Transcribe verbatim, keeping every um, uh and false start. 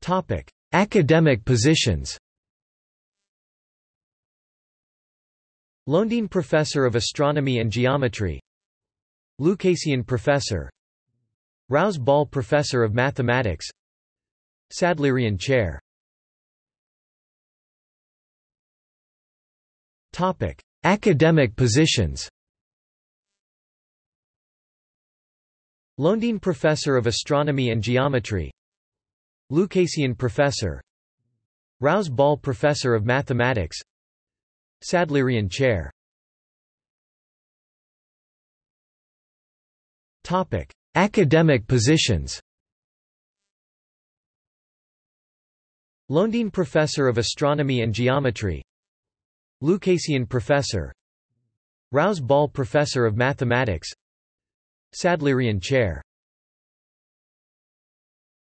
Topic: Academic positions. Lowndean Professor of Astronomy and Geometry, Lucasian Professor, Rouse Ball Professor of Mathematics, Sadlerian Chair. Topic: Academic positions. Lowndean Professor of Astronomy and Geometry, Lucasian Professor, Rouse Ball Professor of Mathematics, Sadlerian Chair. Topic: Academic positions. Lowndean Professor of Astronomy and Geometry, Lucasian Professor, Rouse Ball Professor of Mathematics, Sadlerian Chair.